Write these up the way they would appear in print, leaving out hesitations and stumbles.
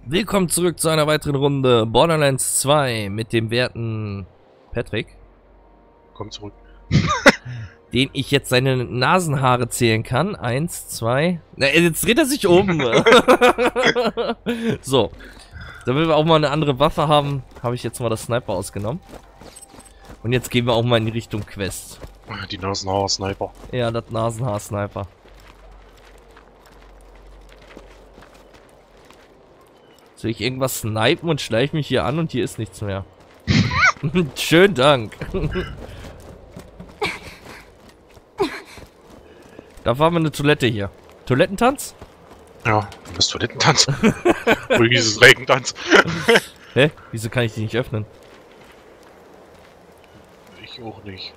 Willkommen zurück zu einer weiteren Runde Borderlands 2 mit dem werten Patrick. Komm zurück. Den ich jetzt seine Nasenhaare zählen kann. 1, 2... Na, jetzt dreht er sich um. So. Damit wir auch mal eine andere Waffe haben, habe ich jetzt mal das Sniper ausgenommen. Und jetzt gehen wir auch mal in die Richtung Quest. Die Nasenhaar-Sniper. Ja, das Nasenhaar-Sniper. Soll ich irgendwas snipen und schleiche mich hier an und hier ist nichts mehr? Schönen Dank. Da war mal eine Toilette hier. Toilettentanz? Ja, das Toilettentanz. Oder dieses Regentanz. Hä? Wieso kann ich die nicht öffnen? Ich auch nicht.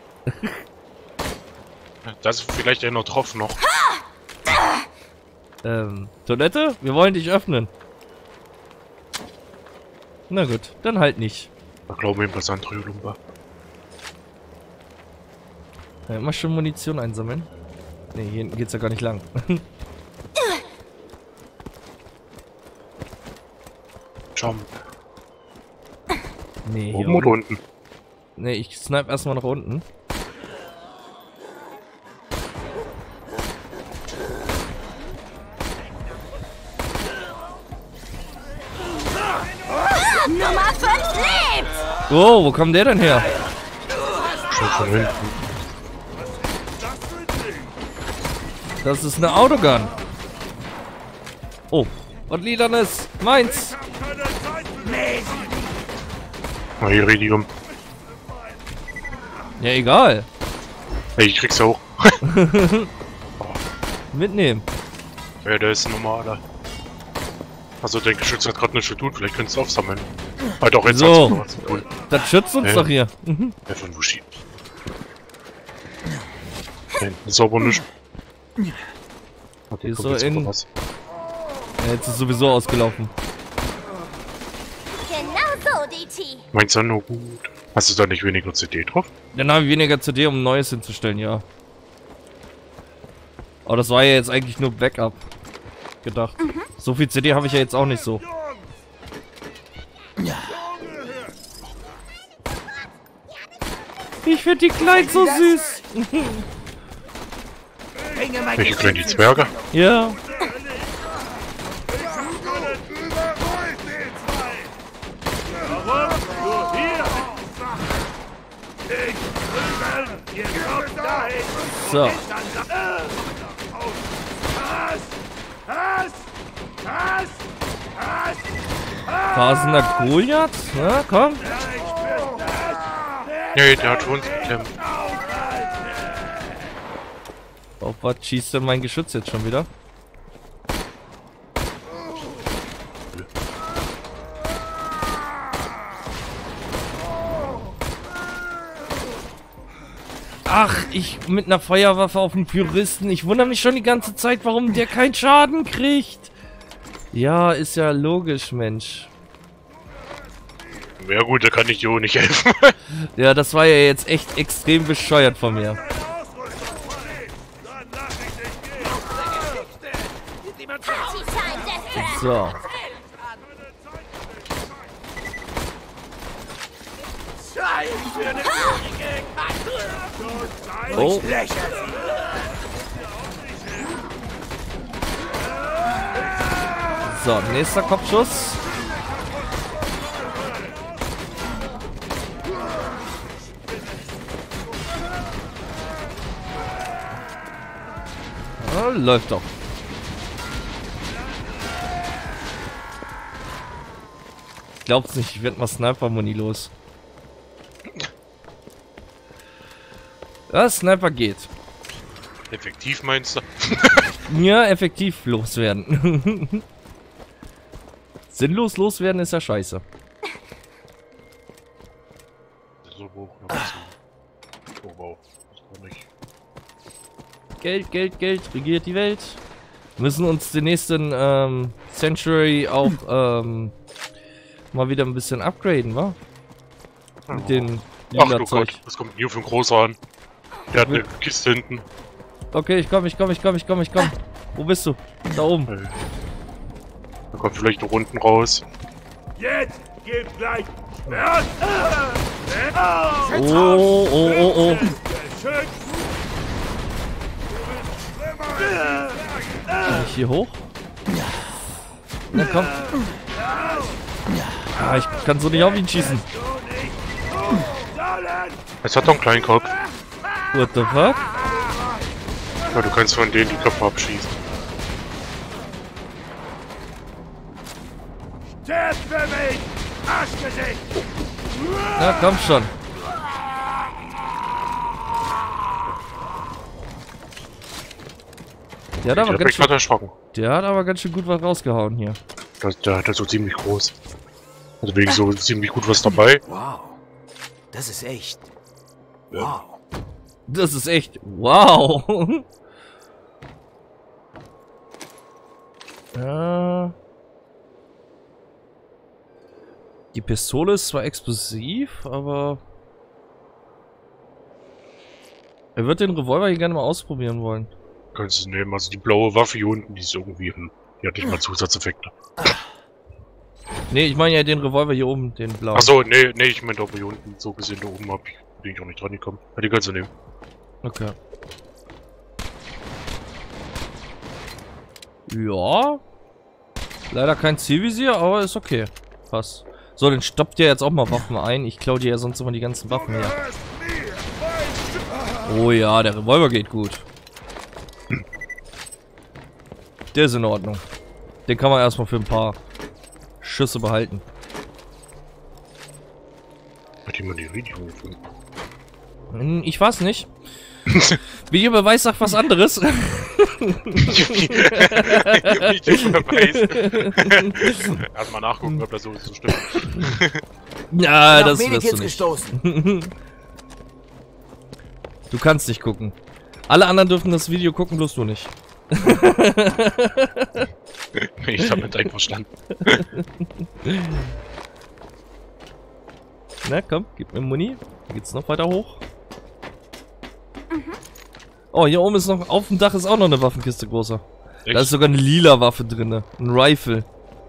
Das ist vielleicht einer Tropf noch. Toilette? Wir wollen dich öffnen. Na gut, dann halt nicht. Da glauben wir was andere Lumba. Ja, immer schon Munition einsammeln. Ne, hier hinten geht's ja gar nicht lang. Jump. Nee, hier Oben oder unten? Ne, ich snipe erstmal nach unten. Nummer 5 lebt! Oh, wo kommt der denn her? Schon von hinten. Das ist eine Autogun. Oh, und lilanes. Meins. Iridium. Ja, egal. Hey, ich krieg's auch. Mitnehmen. Ja, der ist ein normaler. Also der Geschütz hat gerade nichts zu tun, vielleicht könntest du aufsammeln. Halt auch jetzt So. was zu tun. Das schützt uns doch hier. Der von Wushi. Da hinten ist aber nicht. Die ist so in... Ja, jetzt ist sowieso ausgelaufen. Genau so, DT. Meinst du nur gut? Hast du da nicht weniger CD drauf? Dann habe ich weniger CD, um ein neues hinzustellen, ja. Aber das war ja jetzt eigentlich nur Backup gedacht. So viel CD habe ich ja jetzt auch nicht so. Ich finde die Kleid so süß. Welche können die Zwerge? Ja. So. Rasender Goliath? Na, komm. Nee, der hat uns gekämpft. Auf was schießt denn mein Geschütz jetzt schon wieder? Ach, ich mit einer Feuerwaffe auf den Puristen. Ich wundere mich schon die ganze Zeit, warum der keinen Schaden kriegt. Ja, ist ja logisch, Mensch. Ja gut, da kann ich dir auch nicht helfen. Ja, das war ja jetzt echt extrem bescheuert von mir. So. Oh. So, nächster Kopfschuss. Ja, läuft doch. Ich glaub's nicht, ich werd mal Sniper-Muni los. Ja, Sniper geht. Effektiv meinst du? Ja, effektiv loswerden. Sinnlos loswerden ist ja scheiße. So hoch, oh wow, das war nicht. Geld, Geld, Geld regiert die Welt. Wir müssen uns den nächsten Century auch mal wieder ein bisschen upgraden, wa? Mit den Ach lila du Zeug. Gott, was kommt hier für ein Großer an? Der hat eine Kiste hinten. Okay, ich komm. Wo bist du? Da oben. Da kommt vielleicht noch unten raus. Jetzt gibt gleich Oh. Kann ich hier hoch? Na komm. Ah, ich kann so nicht auf ihn schießen. Jetzt hat er einen kleinen Kopf. What the fuck? Ja, du kannst von denen die Köpfe abschießen. Stirb für mich! Arschgesicht! Na komm schon. Der hat aber ganz schön gut was rausgehauen hier. Der hat so ziemlich groß. Also wegen so ziemlich gut was dabei. Wow. Das ist echt. Wow. Das ist echt. Wow. Die Pistole ist zwar explosiv, aber er wird den Revolver hier gerne mal ausprobieren wollen. Kannst du nehmen, also die blaue Waffe hier unten, die ist irgendwie, die hat nicht mal Zusatzeffekte. Nee, ich meine ja den Revolver hier oben, den blauen. Achso, nee, ich meine aber hier unten, so gesehen, da oben bin ich auch nicht dran gekommen. Ja, die kannst du nehmen. Okay. Ja. Leider kein Zielvisier, aber ist okay. Passt. So, dann stoppt ihr jetzt auch mal Waffen ein. Ich klaue dir ja sonst immer die ganzen Waffen her. Oh ja, der Revolver geht gut. Der ist in Ordnung. Den kann man erstmal für ein paar Schüsse behalten. Hat jemand die Video gefunden? Ich weiß nicht. Videobeweis sagt was anderes. Videobeweis. Erstmal nachgucken, ob das so stimmt. Ja, das wirst wirst du nicht. Gestoßen. Du kannst nicht gucken. Alle anderen dürfen das Video gucken, bloß du nicht. Ich hab mit einverstanden. Na komm, gib mir Muni. Hier geht's noch weiter hoch. Oh, hier oben ist noch, auf dem Dach ist auch noch eine Waffenkiste großer. Echt? Da ist sogar eine lila Waffe drin. Ein Rifle.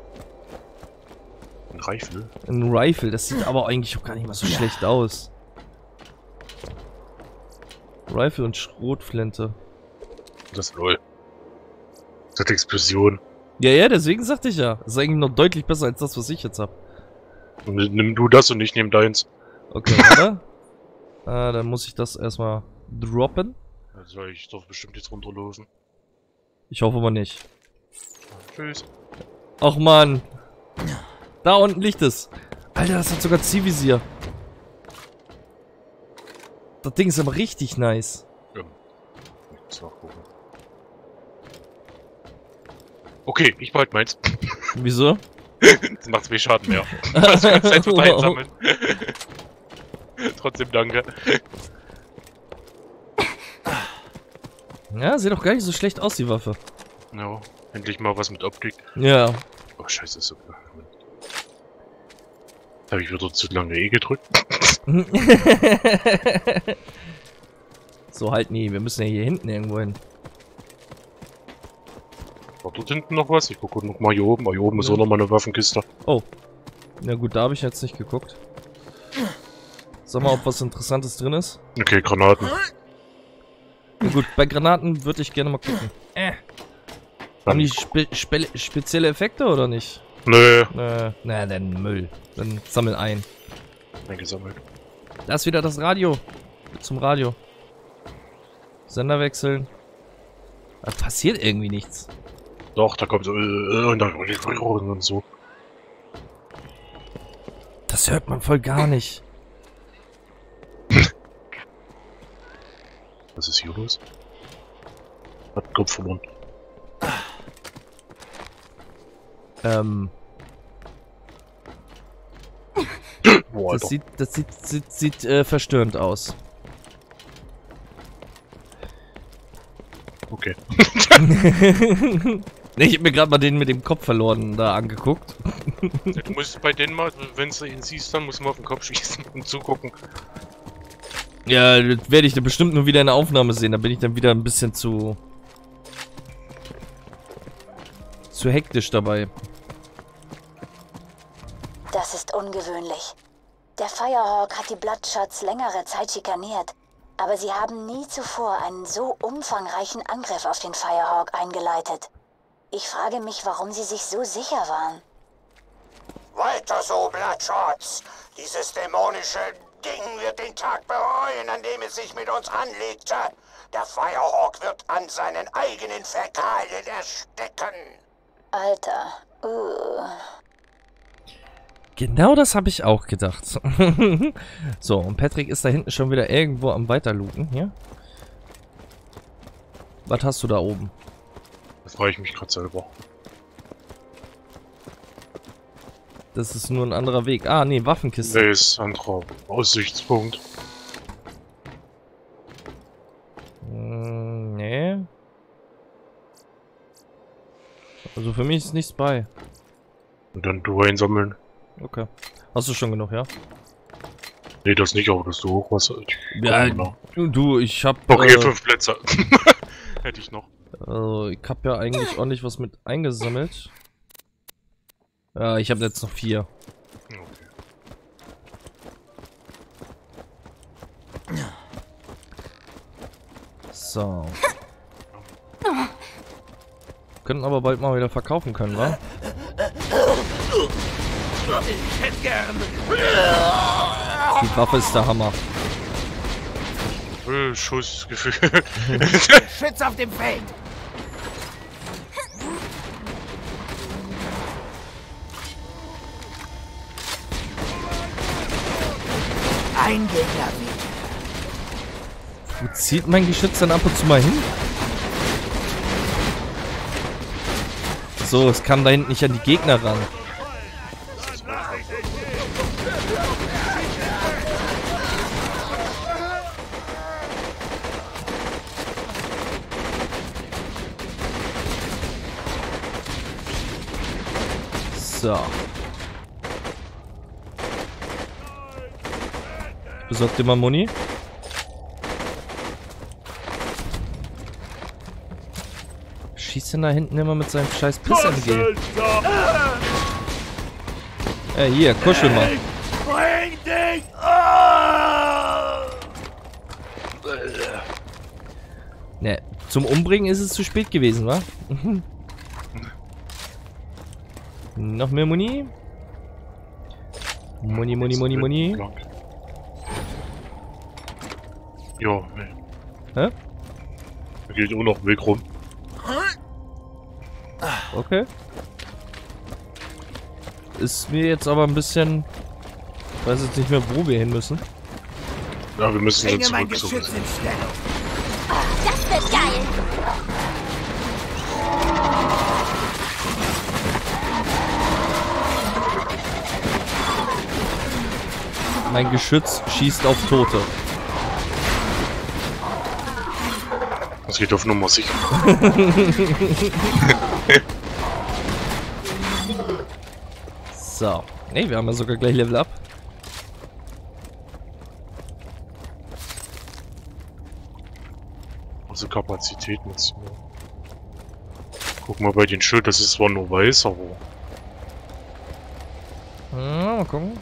Ein Rifle? Ein Rifle, das sieht aber eigentlich auch gar nicht mal so schlecht aus. Rifle und Schrotflinte. Das ist lol. Das hat Explosion. Ja, deswegen sagte ich ja. Das ist eigentlich noch deutlich besser als das, was ich jetzt hab. Nimm du das und ich nehm deins. Okay, warte. Dann muss ich das erstmal droppen. Also ich darf bestimmt jetzt runterlaufen. Ich hoffe mal nicht. Tschüss. Och man. Da unten liegt es. Alter, das hat sogar Zielvisier. Das Ding ist aber richtig nice. Ja. Ich muss nachgucken. Okay, ich behalte meins. Wieso? Das macht 2 Schaden mehr. Das kannst du einfach einsammeln. Trotzdem danke. Ja, sieht doch gar nicht so schlecht aus, die Waffe. Ja, endlich mal was mit Optik. Ja. Oh, scheiße, ist so. Habe ich wieder zu lange E gedrückt? So halt nie, wir müssen ja hier hinten irgendwo hin. War dort hinten noch was? Ich gucke noch mal hier oben. Hier oben ist auch noch mal eine Waffenkiste. Oh. Na gut, da habe ich jetzt nicht geguckt. Sag mal, ob was Interessantes drin ist. Okay, Granaten. Na gut, bei Granaten würde ich gerne mal gucken. Haben die spezielle Effekte oder nicht? Nö. Na, dann Müll. Dann sammel ein. Eingesammelt. Da ist wieder das Radio. Zum Radio. Sender wechseln. Da passiert irgendwie nichts. Doch, da kommt so und dann und so. Das hört man voll gar nicht. Was ist hier los? Hat den Kopf verloren. Boah, das sieht verstörend aus. Okay. Ich hab mir gerade mal den mit dem Kopf verloren da angeguckt. Ja, du musst bei denen mal, wenn du ihn siehst, dann musst du mal auf den Kopf schießen und zugucken. Ja, das werde ich dann bestimmt nur wieder in der Aufnahme sehen. Da bin ich dann wieder ein bisschen zu hektisch dabei. Das ist ungewöhnlich. Der Firehawk hat die Bloodshots längere Zeit schikaniert, aber sie haben nie zuvor einen so umfangreichen Angriff auf den Firehawk eingeleitet. Ich frage mich, warum sie sich so sicher waren. Weiter so, Bloodshots. Dieses dämonische Ding wird den Tag bereuen, an dem es sich mit uns anlegte. Der Firehawk wird an seinen eigenen Fäkalien ersticken. Alter, Genau das habe ich auch gedacht. So, und Patrick ist da hinten schon wieder irgendwo am Weiterlooten hier. Was hast du da oben? Da freue ich mich gerade selber. Das ist nur ein anderer Weg. Ah, nee, Waffenkiste. Nee, ist ein anderer Aussichtspunkt. Nee. Also für mich ist nichts bei. Und dann du einsammeln. Okay. Hast du schon genug, ja? Nee, das nicht, aber dass du hoch was. Ja, du, ich hab... Okay, 5 Plätze. Hätte ich noch. Ich hab ja eigentlich ordentlich was mit eingesammelt. Ja, ich habe jetzt noch 4. Okay. So. Könnten aber bald mal wieder verkaufen können, wa? Ich hätte gern. Die Waffe ist der Hammer. Schussgefühl. Schütz auf dem Feld! Ein Gegner wieder. Wo zieht mein Geschütz dann ab und zu mal hin? So, es kann da hinten nicht an die Gegner ran. So. Besorgt dir mal Muni. Schießt denn da hinten immer mit seinem scheiß Piss-MG? Hier, kuschel mal. Bring dich! Ne, zum Umbringen ist es zu spät gewesen, wa? Noch mehr Muni? Muni, Muni, Muni, Muni. Ja, nee. Hä? Da geht auch noch ein Weg rum. Okay. Ist mir jetzt aber ein bisschen... Ich weiß jetzt nicht mehr, wo wir hin müssen. Ja, wir müssen Bringe jetzt mein zurück. Geschütz in Stellung. Das wird geil. Mein Geschütz schießt auf Tote. Das geht auf Nummer sicher. So. Ne, wir haben ja sogar gleich Level Up. Also Kapazität muss. Guck mal bei den Schild, das ist zwar nur weiß, aber. Mal gucken.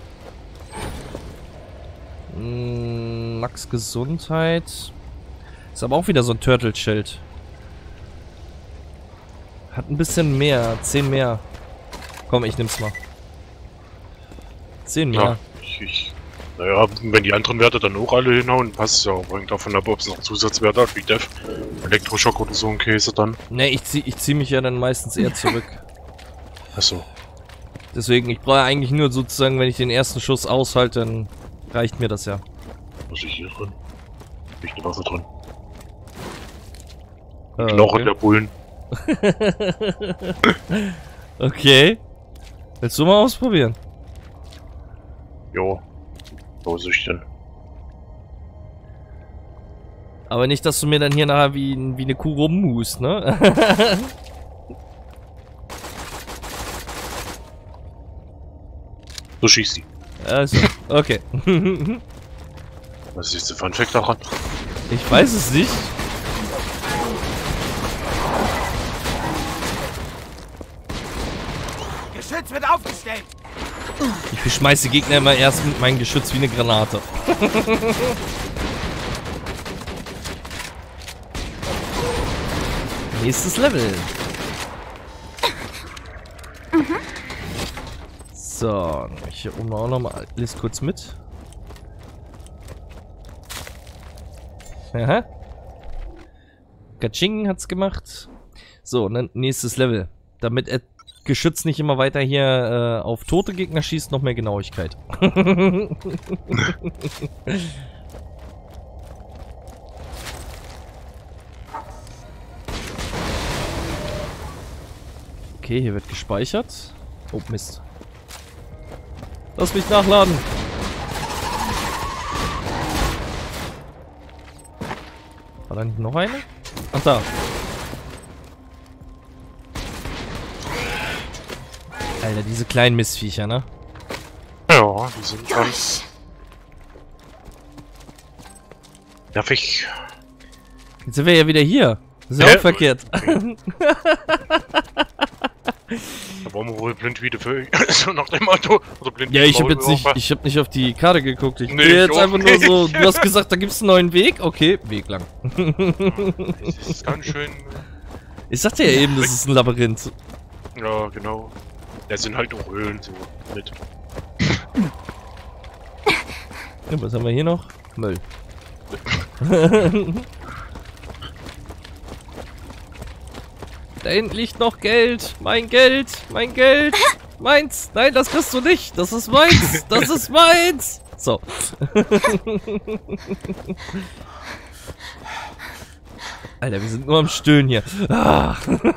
Max Gesundheit. Ist aber auch wieder so ein Turtle-Schild. Hat ein bisschen mehr. 10 mehr. Komm, ich nehm's mal. 10 mehr. Ja, naja, wenn die anderen Werte dann auch alle hinhauen, passt ja. Hängt davon ab, ob es noch Zusatzwerte hat, wie Def, Elektroschock oder so ein Käse dann. Ne, ich zieh mich ja dann meistens eher zurück. Achso. Deswegen, ich brauche eigentlich nur sozusagen, wenn ich den ersten Schuss aushalte, dann reicht mir das ja. Was ist hier drin? Liegt eine Waffe drin. Knochen der Bullen. Okay. Willst du mal ausprobieren? Jo. Vorsichtig. Aber nicht, dass du mir dann hier nachher wie eine Kuh rummust, ne? So schießt sie. Also, okay. Was ist jetzt der Funfact daran? Ich weiß es nicht. Geschütz wird aufgestellt. Ich beschmeiße die Gegner immer erst mit meinem Geschütz wie eine Granate. Nächstes Level. So, ich hier oben auch nochmal alles kurz mit. Aha. Kaching hat's gemacht. So, und dann nächstes Level. Damit er Geschütz nicht immer weiter hier auf tote Gegner schießt, noch mehr Genauigkeit. Okay, hier wird gespeichert. Oh, Mist. Lass mich nachladen. War da nicht noch eine? Ach, da. Alter, diese kleinen Mistviecher, ne? Ja, die sind schon nervig. Jetzt sind wir ja wieder hier. Das ist ja auch verkehrt. Okay. Da wollen wir wohl blind wieder für so nach dem Motto. Oder blind Ja, ich habe jetzt nicht, nicht auf die Karte geguckt. Ich Nee, bin jetzt ich einfach auch nur nicht. so, du hast gesagt, da gibt's einen neuen Weg. Okay, Weg lang. Das ist ganz schön. Ich sagte ja eben, das ist ein Labyrinth. Ja, genau. Da sind halt auch Höhlen so mit. Ja, was haben wir hier noch? Müll. Da hinten liegt noch Geld. Mein Geld. Mein Geld. Meins. Nein, das kriegst du nicht. Das ist meins. Das ist meins. So. Alter, wir sind nur am Stöhnen hier. Ah.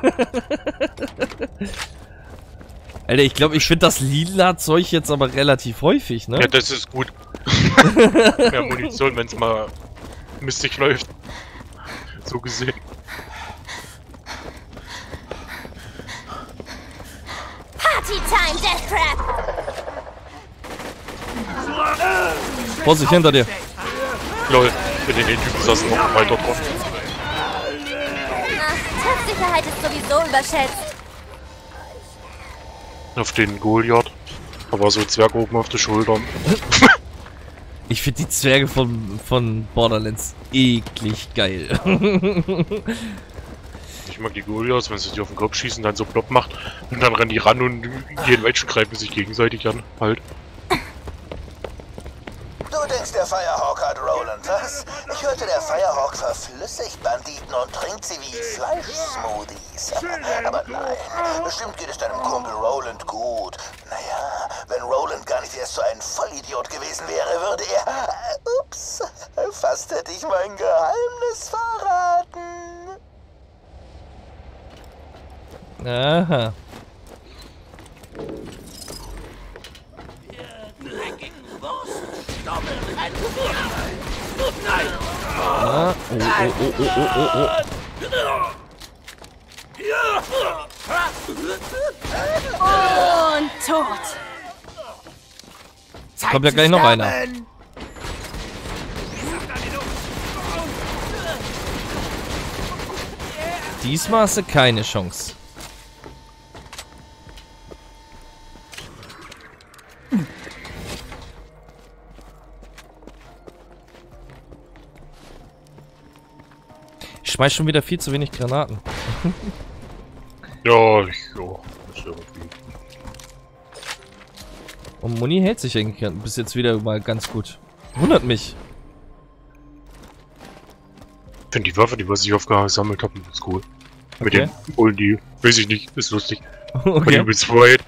Alter, ich glaube, ich finde das lila Zeug jetzt aber relativ häufig, ne? Ja, das ist gut. Mehr Munition, wenn es mal mistig läuft. So gesehen. Party time, Death Trap! Vorsicht, hinter dir. Lol, mit den Typen saßen noch weiter drauf. Ach, Treffsicherheit ist sowieso überschätzt. Auf den Goliath. Da war so ein Zwerg oben auf der Schulter. Ich finde die Zwerge von Borderlands eklig geil. Ich mag die Goliaths, wenn sie sich auf den Kopf schießen, dann so plopp macht. Und dann rennen die ran und jeden Menschen greifen sich gegenseitig an. Halt. Du denkst, der Firehawk hat Roland, was? Ich hörte, der Firehawk verflüssigt Banditen und trinkt sie wie Fleischsmoothies. Aber nein, bestimmt geht es deinem Kumpel Roland gut. Naja, wenn Roland gar nicht erst so ein Vollidiot gewesen wäre, würde er... ups, fast hätte ich mein Geheimnis verraten. Aha. Ah, oh, oh, oh, oh, oh, oh. Und tot. Kommt ja gleich noch einer. Diesmal hast du keine Chance. Ich schmeiß schon wieder viel zu wenig Granaten. Ja, ist irgendwie. Und Muni hält sich eigentlich bis jetzt wieder mal ganz gut. Wundert mich. Ich finde die Waffe, die was ich aufgesammelt habe, ist cool. Mit Okay. den Bullen, die, weiß ich nicht, ist lustig. Okay. Und übelst Sprite.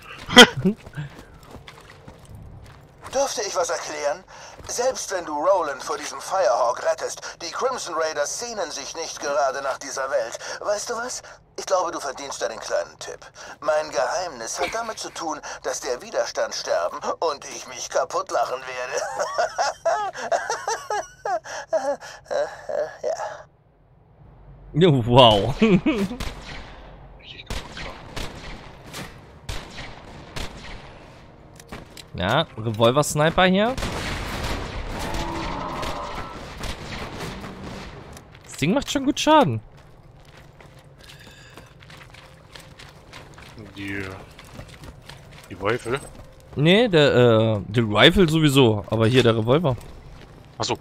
Dürfte ich was erklären? Selbst wenn du Roland vor diesem Firehawk rettest, die Crimson Raiders sehnen sich nicht gerade nach dieser Welt. Weißt du was? Ich glaube, du verdienst einen kleinen Tipp. Mein Geheimnis hat damit zu tun, dass der Widerstand sterben und ich mich kaputt lachen werde. Ja. Wow. Richtig kaputt, klar. Ja, Revolver-Sniper hier. Das Ding macht schon gut Schaden. Die Rifle. Nee, der Rifle sowieso, aber hier der Revolver. Achso.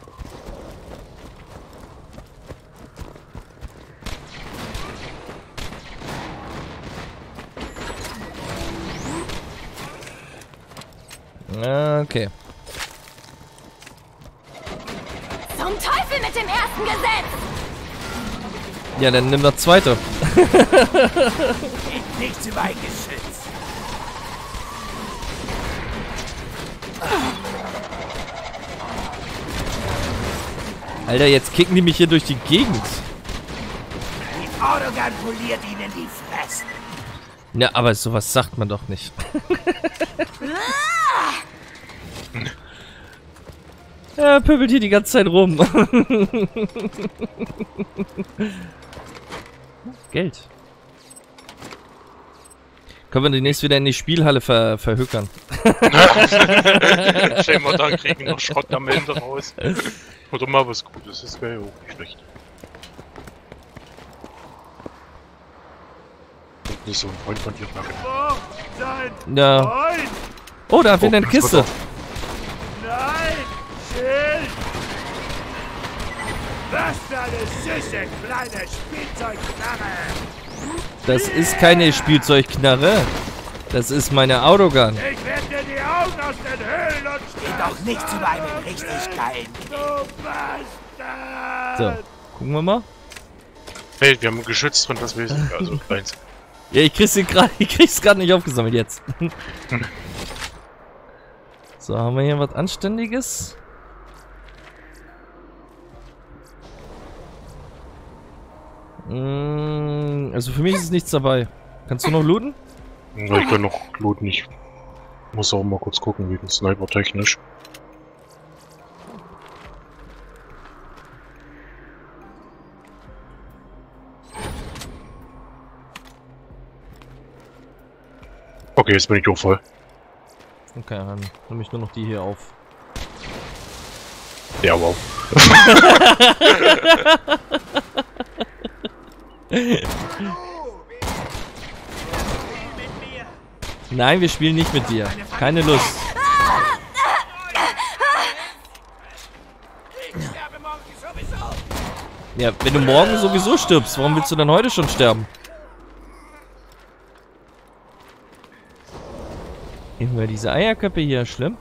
Okay. Zum Teufel mit dem ersten Gesetz! Ja, dann nimm das zweite. Geht nichts über ein Geschütz. Alter, jetzt kicken die mich hier durch die Gegend. Die Autogun poliert ihnen die Fresse. Ja, aber sowas sagt man doch nicht. Er pöbelt hier die ganze Zeit rum. Geld. Können wir demnächst wieder in die Spielhalle verhökern. Stell mal da, kriegen noch Schrott am Ende raus. Oder mal was Gutes, das wäre ja auch nicht schlecht. Nicht so ein Freund von dir, Marke. Oh, sein Ja. Freund! Oh, da fehlt eine das Kiste. wird Nein! Schild! Was für eine süße kleine Spielzeugknarre! Das ist keine Spielzeugknarre. Das ist meine Autogun. Ich werde dir die Augen aus den Höhlen und Geht doch nichts über einen richtig geilen Du Bastard! So, gucken wir mal. Hey, wir haben ein Geschütz drin, das Wesentliche, also eins. Ja, ich krieg's gerade nicht aufgesammelt jetzt. So, haben wir hier was Anständiges? Also für mich ist nichts dabei. Kannst du noch looten? Ja, ich kann noch looten, ich muss auch mal kurz gucken, wegen Sniper technisch. Okay, jetzt bin ich auch voll. Okay, dann nehme ich nur noch die hier auf. Ja, wow. Nein, wir spielen nicht mit dir. Keine Lust. Ja, wenn du morgen sowieso stirbst, warum willst du dann heute schon sterben? Immer diese Eierköpfe hier, schlimm.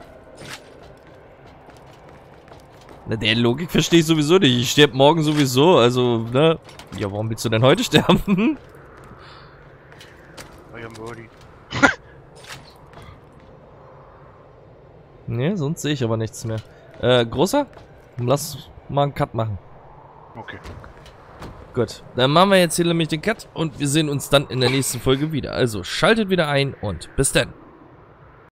Na, der Logik verstehe ich sowieso nicht. Ich sterbe morgen sowieso, also, ne? Ja, warum willst du denn heute sterben? Ne, sonst sehe ich aber nichts mehr. Großer? Lass mal einen Cut machen. Okay. Gut, dann machen wir jetzt hier nämlich den Cut und wir sehen uns dann in der nächsten Folge wieder. Also schaltet wieder ein und bis dann.